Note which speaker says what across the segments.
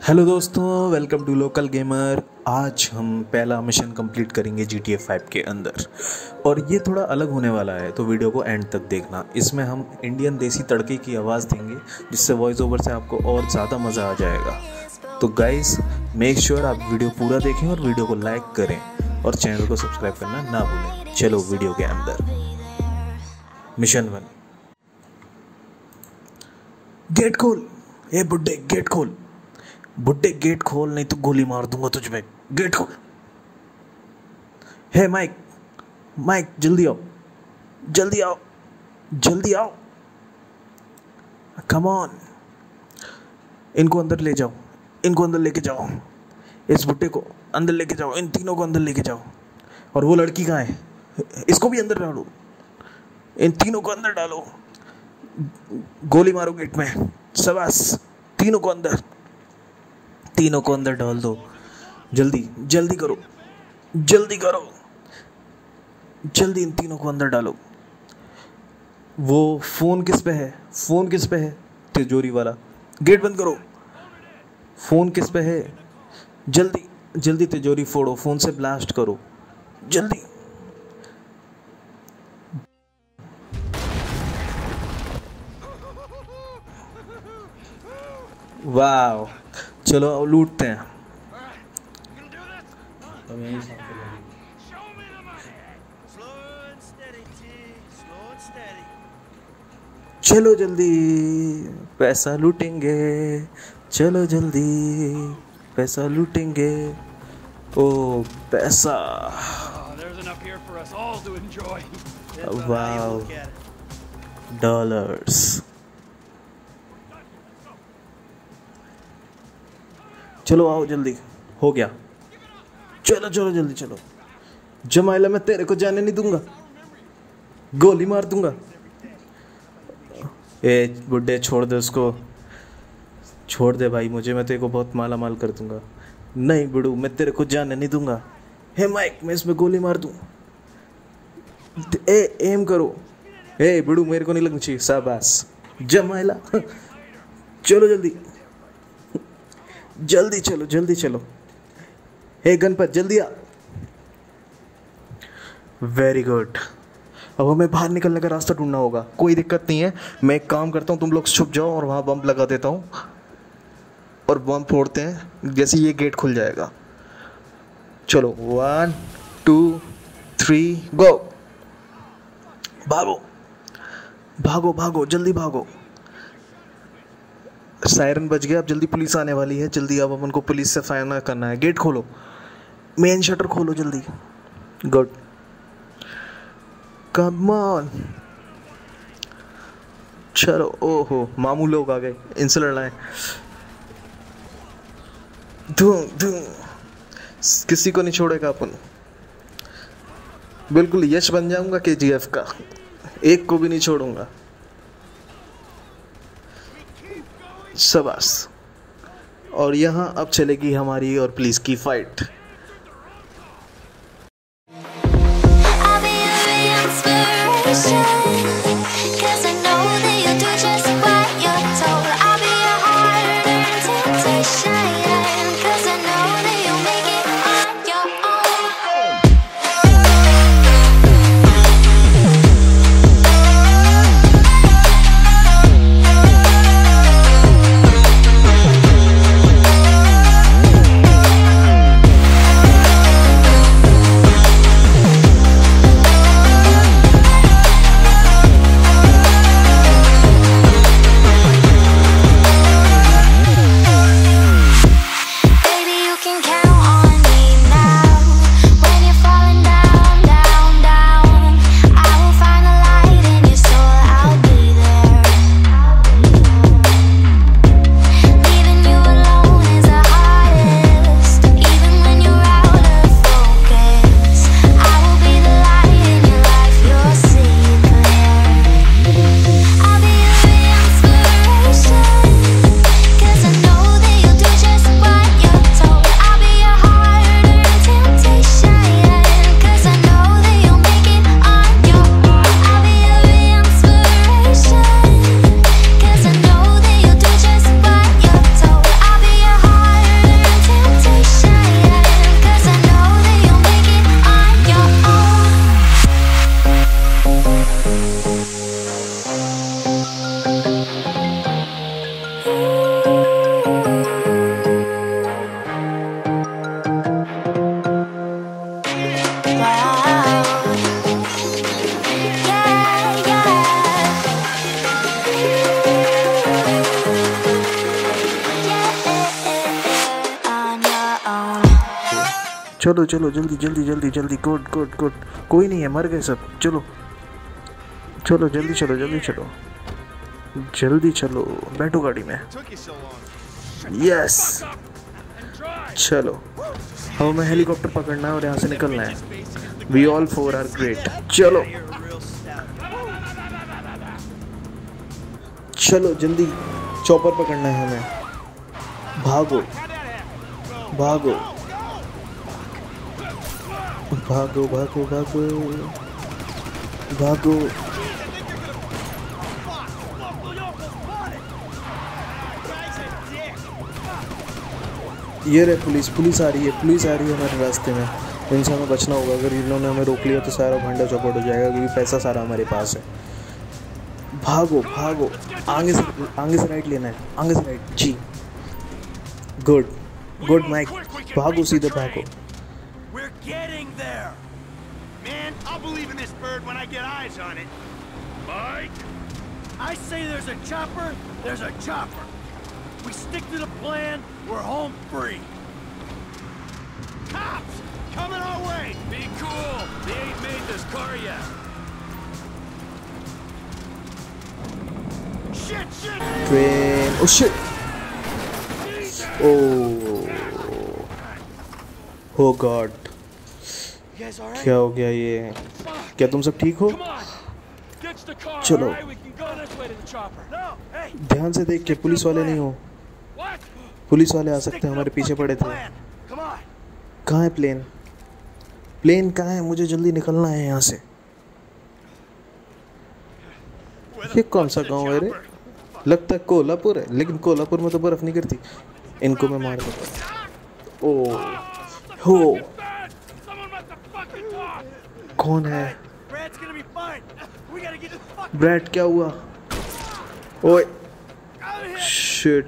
Speaker 1: Hello दोस्तों, welcome to local gamer. आज हम पहला मिशन कंप्लीट करेंगे GTA 5 के अंदर और ये थोड़ा अलग होने वाला है, तो वीडियो को एंड तक देखना। इसमें हम इंडियन देसी तड़के की आवाज़ देंगे जिससे वॉइस ओवर से आपको और ज़्यादा मज़ा आ जाएगा। तो गाइस, मेक श्योर आप वीडियो पूरा देखें और वीडियो को लाइक करें और चैनल को सब्सक्राइब करना ना भूलें। चलो वीडियो के अंदर। मिशन 1। गेट खोल। ए बुड्ढे, गेट खोल। बुड्ढे गेट खोल, नहीं तो गोली मार दूंगा तुझ में। गेट खोल। हे माइक, माइक जल्दी आओ, जल्दी आओ, जल्दी आओ। Come on. इनको अंदर ले जाओ, इनको अंदर लेके जाओ। इस बुड्ढे को अंदर लेके जाओ, इन तीनों को अंदर लेके जाओ। और वो लड़की कहाँ है? इसको भी अंदर डालो, इन तीनों को अंदर डालो। गोली मारो गेट में। शाबाश, तीनों को अंदर, तीनों को अंदर डाल दो। जल्दी जल्दी करो, जल्दी करो, जल्दी इन तीनों को अंदर डालो। वो फोन किस पे है? फोन किस पे है? तिजोरी वाला। गेट बंद करो। फोन किस पे है? जल्दी जल्दी तिजोरी फोड़ो, फोन से ब्लास्ट करो, जल्दी। वाह, चलो अब लूटते हैं। चलो जल्दी पैसा लूटेंगे, चलो जल्दी पैसा लूटेंगे। ओ पैसा, वाह, डॉलर्स। चलो आओ जल्दी, हो गया। चलो चलो जल्दी चलो। जमाइला, मैं तेरे को जाने नहीं दूंगा, गोली मार दूंगा। ए बुड्ढे, छोड़ दे उसको, छोड़ दे भाई मुझे, मैं तेरे को बहुत माला माल कर दूंगा। नहीं बुड्ढू, मैं तेरे को जाने नहीं दूंगा। हे माइक, मैं इसमें गोली मार दूं। ए एम करो। ए बुड्ढू, मेरे को नहीं लगनी चाहिए। शाबाश जमाइला। चलो जल्दी जल्दी चलो, जल्दी चलो। हे गणपत, जल्दी आ। Very good. अब हमें बाहर निकलने का रास्ता ढूंढना होगा। कोई दिक्कत नहीं है, मैं एक काम करता हूँ, तुम लोग छुप जाओ और वहाँ बम लगा देता हूँ और बम फोड़ते हैं जैसे ये गेट खुल जाएगा। चलो 1 2 3 गो। भागो भागो भागो, जल्दी भागो। सायरन बज गया, अब जल्दी पुलिस आने वाली है। जल्दी अब अपन को पुलिस से फायना करना है। गेट खोलो, मेन शटर खोलो जल्दी। Good, come on. चलो, ओहो मामू लोग आ गए, इनसे लड़ना है। धूम धूम, किसी को नहीं छोड़ेगा अपन। बिल्कुल यश बन जाऊंगा KGF का, एक को भी नहीं छोड़ूंगा। शाबाश। और यहाँ अब चलेगी हमारी और पुलिस की फाइट। चलो चलो जल्दी जल्दी जल्दी जल्दी, गुड गुड गुड, कोई नहीं है, मर गए सब, चलो चलो जल्दी चलो जल्दी चलो जल्दी चलो, बैठो गाड़ी में। यस चलो, हमें हेलीकॉप्टर पकड़ना है और यहाँ से निकलना है। We all four are great. चलो चलो जल्दी, चॉपर पकड़ना है हमें, भागो भागो भागो भागो भागो भागो। ये रहे पुलिस, पुलिस आ रही है, पुलिस आ रही है हमारे रास्ते में। इनसे हमें बचना होगा, अगर इन्होंने हमें रोक लिया तो सारा भंडा चौपट हो जाएगा, क्योंकि पैसा सारा हमारे पास है। भागो भागो, आगे से राइट लेना है, आगे से राइट जी। गुड गुड माइक, भागो सीधे भागो।
Speaker 2: I say there's a chopper, there's a chopper. We stick to the plan, we're home free. Cops! Coming our way! Be cool! They ain't made this car yet. Shit, shit!
Speaker 1: Train! Oh shit! Oh! Oh God! क्या हो गया ये? क्या तुम सब ठीक हो? चलो ध्यान से देख के, पुलिस वाले नहीं हो, पुलिस वाले आ सकते हैं, हमारे पीछे पड़े थे। कहाँ है प्लेन? प्लेन कहाँ है? मुझे जल्दी निकलना है यहाँ से। ये कौन सा गांव है रे? लगता है कोल्हापुर है, लेकिन कोल्हापुर में तो बर्फ नहीं गिरती। इनको मैं मार दूंगा। ओ हो, कौन है? ब्रैड, क्या हुआ? ओए शिट,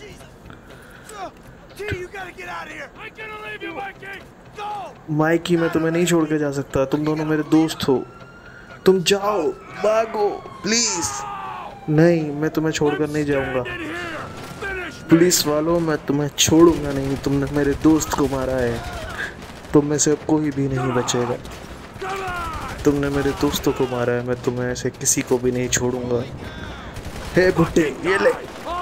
Speaker 1: माइकी मैं तुम्हें नहीं छोड़ के जा सकता, तुम दोनों मेरे दोस्त हो, तुम जाओ, भागो प्लीज। नहीं, मैं तुम्हें छोड़कर नहीं जाऊंगा। पुलिस वालों, मैं तुम्हें छोड़ूंगा नहीं, तुमने मेरे दोस्त को मारा है, तुम में से कोई भी नहीं बचेगा। तुमने मेरे दोस्तों को मारा है, मैं तुम्हें ऐसे किसी को भी नहीं छोड़ूंगा। हे भुट्टे, ये ले,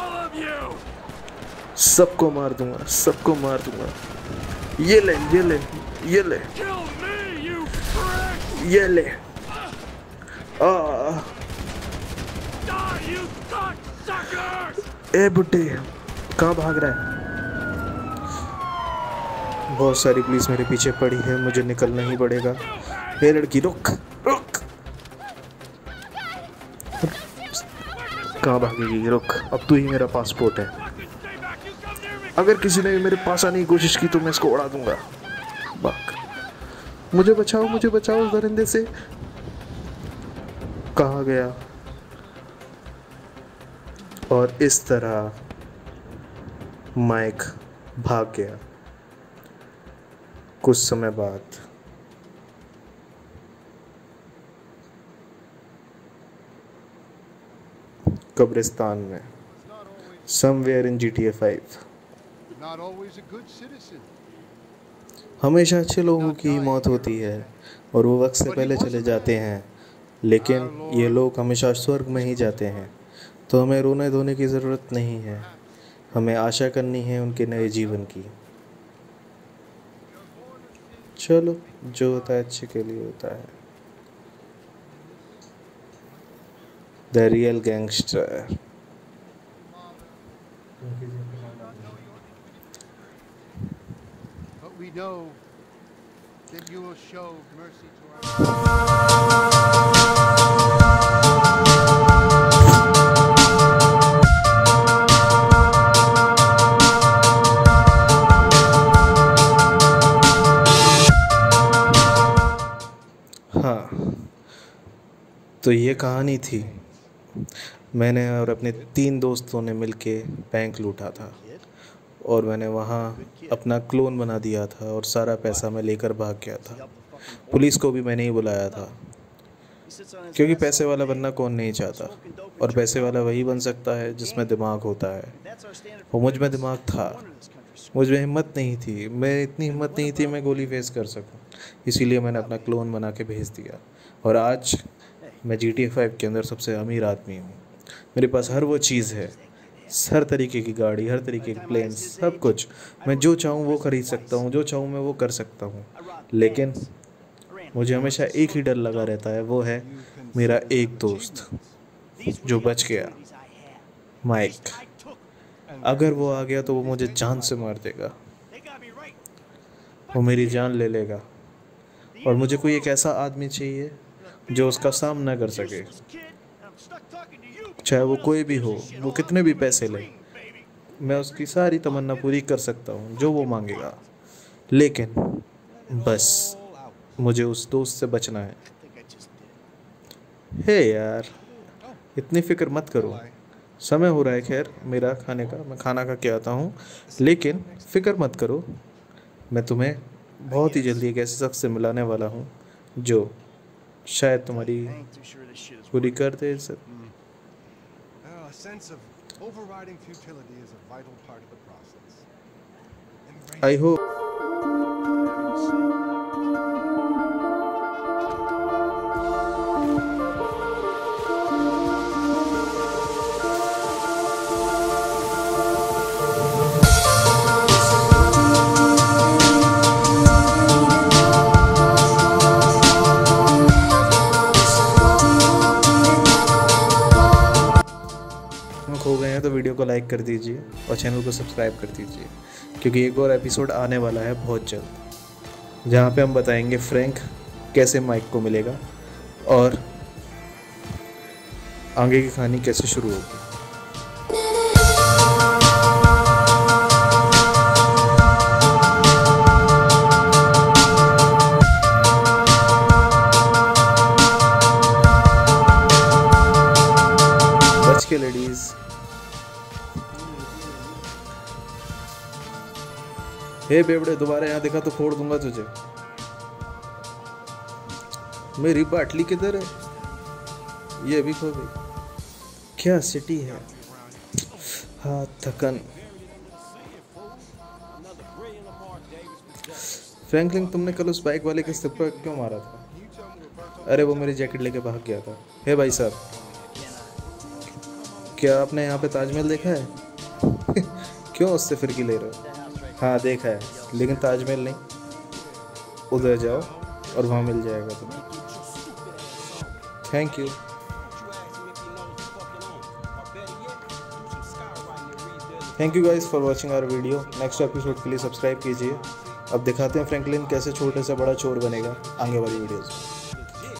Speaker 1: सबको मार दूंगा, सबको मार दूंगा। ये ले ये ले ये ले ये ले। ए भुट्टे, कहाँ भाग रहा है? बहुत सारी पुलिस मेरे पीछे पड़ी है, मुझे निकलना ही पड़ेगा। हे लड़की, रुक रुक, कहाँ भागेगी? रुक, अब तू ही मेरा पासपोर्ट है। अगर किसी ने मेरे पास आने की कोशिश की तो मैं इसको उड़ा दूंगा। भाग, मुझे बचाओ उस दरिंदे से। कहाँ गया? और इस तरह माइक भाग गया। कुछ समय बाद कब्रिस्तान में, समवेयर इन GTA 5। हमेशा अच्छे लोगों की मौत होती है और वो वक्त से पहले चले जाते हैं, लेकिन ये लोग हमेशा स्वर्ग में ही जाते हैं। तो हमें रोने धोने की ज़रूरत नहीं है, हमें आशा करनी है उनके नए जीवन की। चलो, जो होता है अच्छे के लिए होता है। The real gangster. We know that you will show mercy to हाँ, तो ये कहानी थी। मैंने और अपने 3 दोस्तों ने मिलके बैंक लूटा था और मैंने वहाँ अपना क्लोन बना दिया था और सारा पैसा मैं लेकर भाग गया था। पुलिस को भी मैंने ही बुलाया था, क्योंकि पैसे वाला बनना कौन नहीं चाहता, और पैसे वाला वही बन सकता है जिसमें दिमाग होता है, और मुझ में दिमाग था। मुझ में हिम्मत नहीं थी, मैं इतनी हिम्मत नहीं थी मैं गोली फेस कर सकूं, इसीलिए मैंने अपना क्लोन बना के भेज दिया। और आज मैं GTA 5 के अंदर सबसे अमीर आदमी हूँ। मेरे पास हर वो चीज़ है, हर तरीके की गाड़ी, हर तरीके के प्लेन, सब कुछ। मैं जो चाहूँ वो खरीद सकता हूँ, जो चाहूँ मैं वो कर सकता हूँ। लेकिन मुझे हमेशा एक ही डर लगा रहता है, वो है मेरा एक दोस्त जो बच गया, माइक। अगर वो आ गया तो वो मुझे जान से मार देगा, वो मेरी जान ले लेगा। और मुझे कोई एक ऐसा आदमी चाहिए जो उसका सामना कर सके, चाहे वो कोई भी हो, वो कितने भी पैसे ले, मैं उसकी सारी तमन्ना पूरी कर सकता हूँ जो वो मांगेगा। लेकिन बस मुझे उस दोस्त से बचना है। हे यार, इतनी फिक्र मत करो, समय हो रहा है खैर मेरा खाने का, मैं खाना खा के आता हूँ। लेकिन फिक्र मत करो, मैं तुम्हें बहुत ही जल्दी एक ऐसे शख्स से मिलाने वाला हूँ जो शायद तुम्हारी पूरी कर दे। आई होप खो गए हैं तो वीडियो को लाइक कर दीजिए और चैनल को सब्सक्राइब कर दीजिए, क्योंकि एक और एपिसोड आने वाला है बहुत जल्द, जहाँ पे हम बताएंगे फ्रैंक कैसे माइक को मिलेगा और आगे की कहानी कैसे शुरू होगी। बच के लेडीज। हे बेवड़े, दोबारा यहाँ देखा तो फोड़ दूंगा तुझे। मेरी बाटली किधर है? ये भी खो गई। क्या सिटी है, हाँ थकन। फ्रैंकलिन, तुमने कल उस बाइक वाले के सिर पर क्यों मारा था? अरे वो मेरी जैकेट लेके भाग गया था। हे भाई साहब, क्या आपने यहाँ पे ताजमहल देखा है? क्यों उससे फिरकी ले रहे हो? हाँ देखा है, लेकिन ताजमहल नहीं। उधर जाओ और वहाँ मिल जाएगा तुम्हें। Thank you. Thank you guys for watching our video. Next episode के लिए सब्सक्राइब कीजिए। अब दिखाते हैं फ्रैंकलिन कैसे छोटे से बड़ा चोर बनेगा आगे वाली वीडियोज़ में।